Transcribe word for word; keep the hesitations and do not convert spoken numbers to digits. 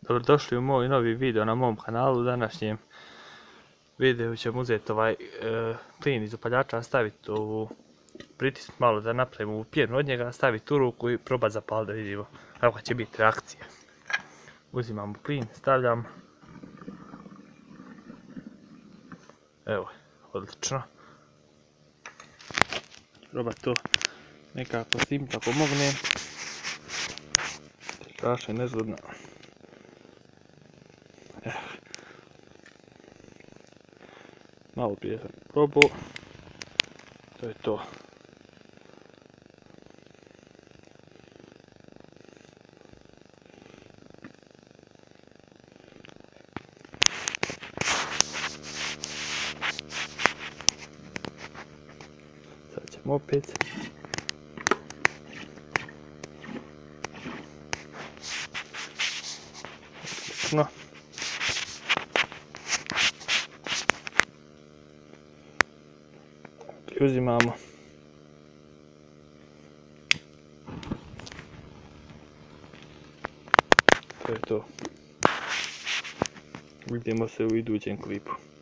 Dobrodošli u moj novi video na mom kanalu. U današnjem videu ćemo uzeti ovaj e, plin iz upaljača, staviti u pritisnuti malo da napravimo ovu pjenu od njega, staviti u ruku i probati zapaliti da vidimo kakva će biti reakcija. Uzimamo plin, stavljam. Evo, odlično. Probati to nekako snimiti ako mogne. Strašno je nezgodno. Malo prije sam probao. To je to. Sad ćemo opet. No. I uzimamo. To je to. Vidimo se u idućem klipu.